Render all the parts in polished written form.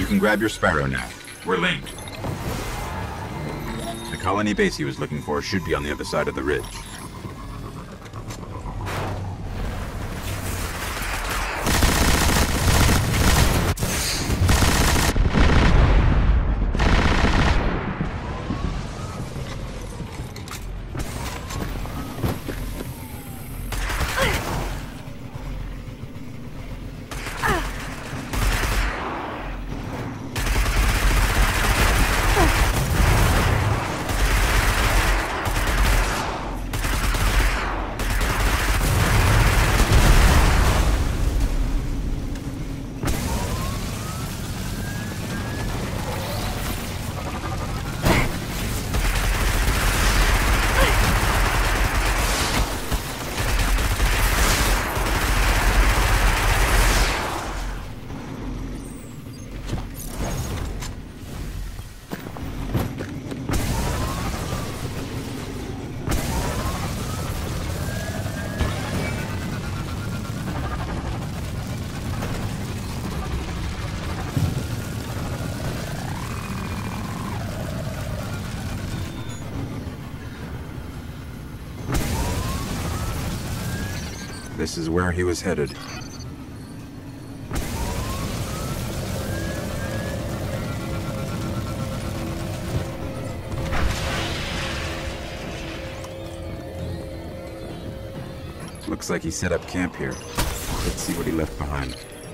can grab your Sparrow now. We're linked. The colony base he was looking for should be on the other side of the ridge. This is where he was headed. Looks like he set up camp here. Let's see what he left behind.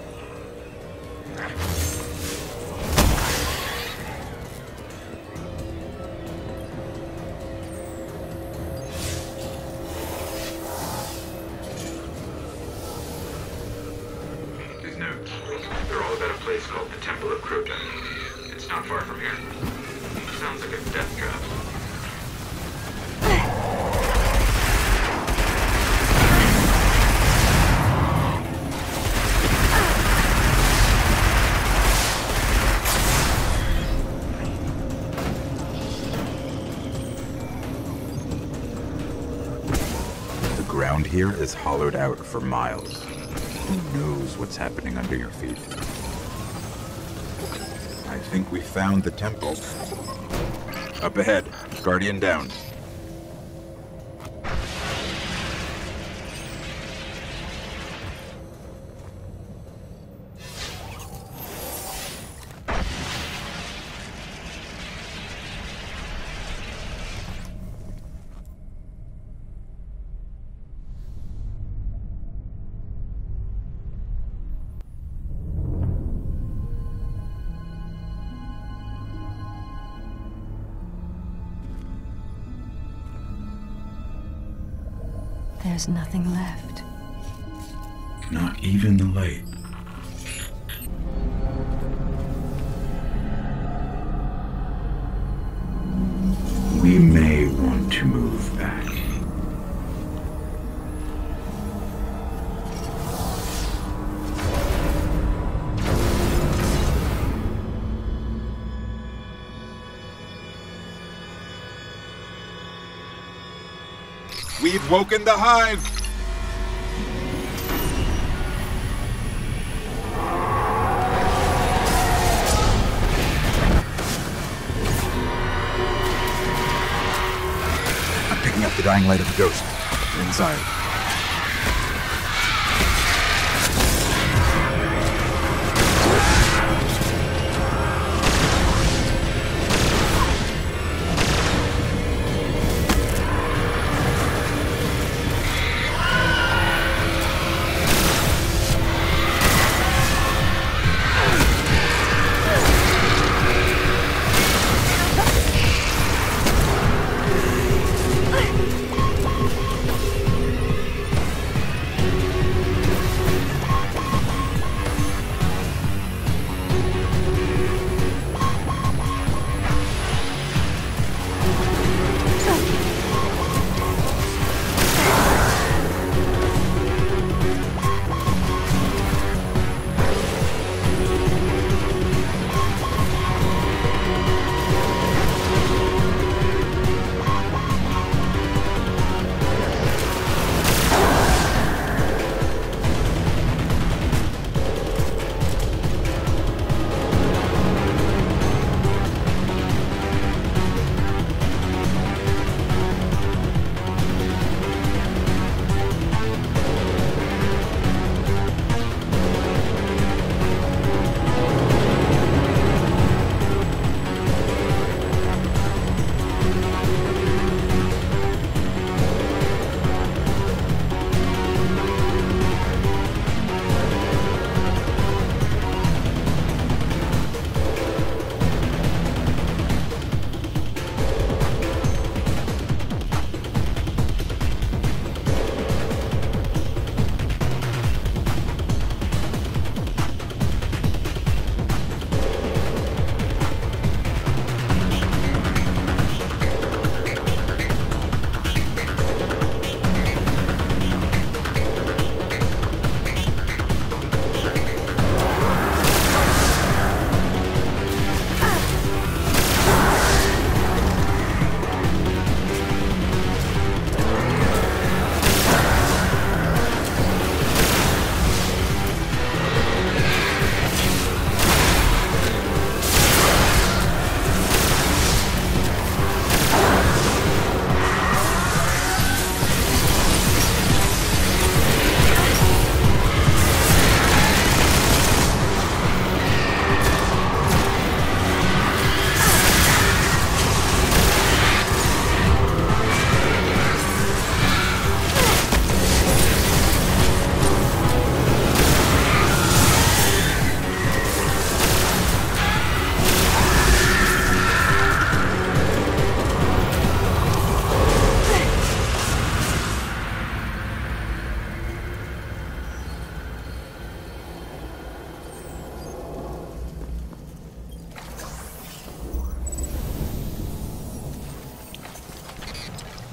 These notes, they're all about a place called the Temple of Crota. It's not far from here. Sounds like a death trap. The ground here is hollowed out for miles. Who knows what's happening under your feet? I think we found the temple. Up ahead, Guardian down. There's nothing left. Not even the light. We may want to move back. We've woken the hive! I'm picking up the dying light of the ghost. Get inside.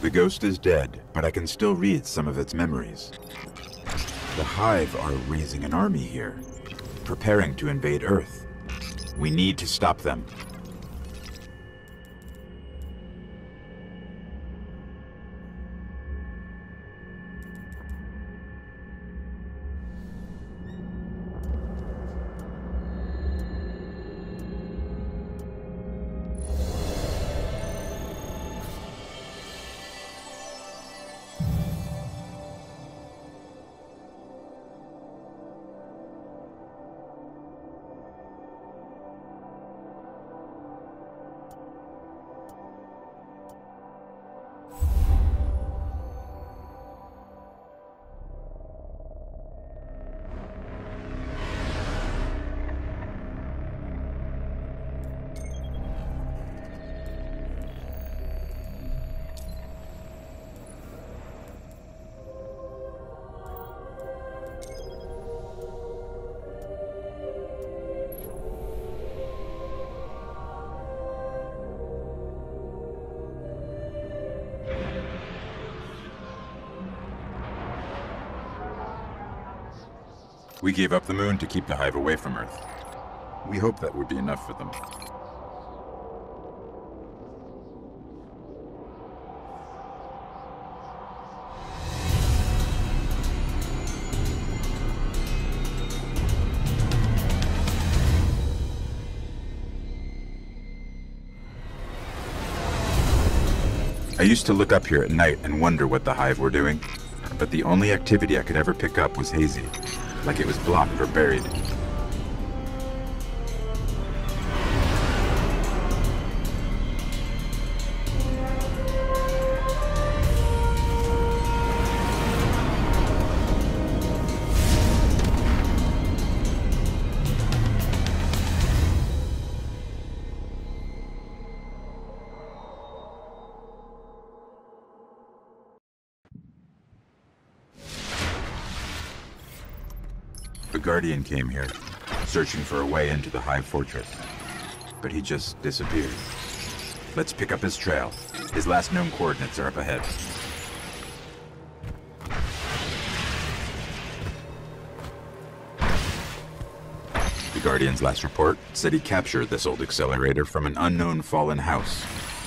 The ghost is dead, but I can still read some of its memories. The Hive are raising an army here, preparing to invade Earth. We need to stop them. We gave up the moon to keep the Hive away from Earth. We hope that would be enough for them. I used to look up here at night and wonder what the Hive were doing, but the only activity I could ever pick up was hazy, like it was blocked or buried. The Guardian came here, searching for a way into the Hive Fortress, but he just disappeared. Let's pick up his trail. His last known coordinates are up ahead. The Guardian's last report said he captured this old accelerator from an unknown fallen house.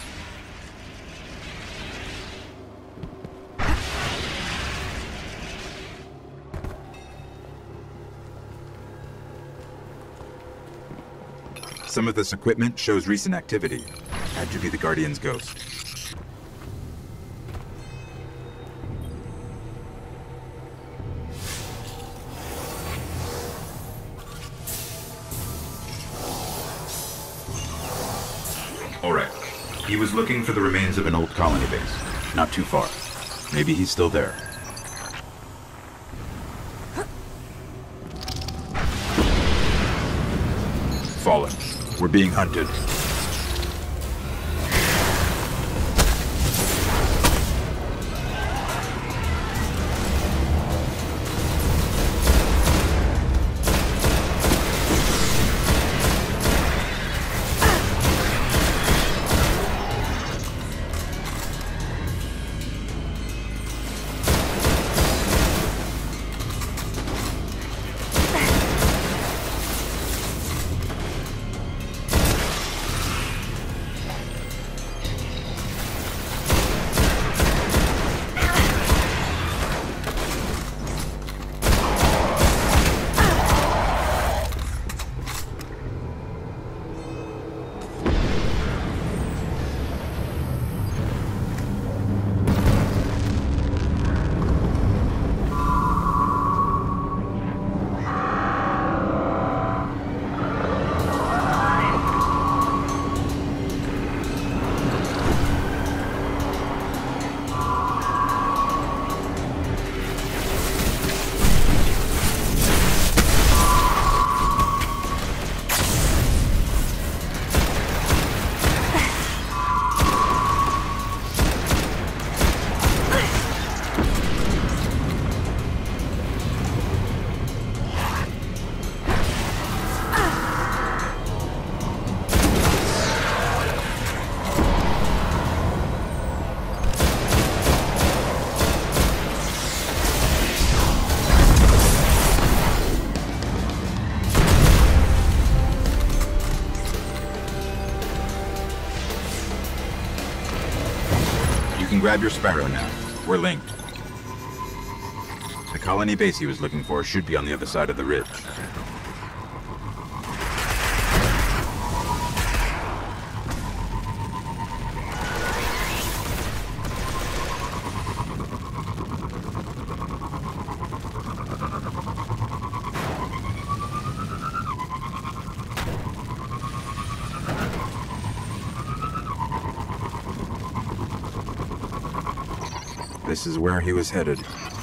Some of this equipment shows recent activity. Had to be the Guardian's ghost. All right. He was looking for the remains of an old colony base. Not too far. Maybe he's still there. Fallen. We're being hunted. grab your Sparrow now. We're linked. The colony base he was looking for should be on the other side of the ridge. This is where he was headed.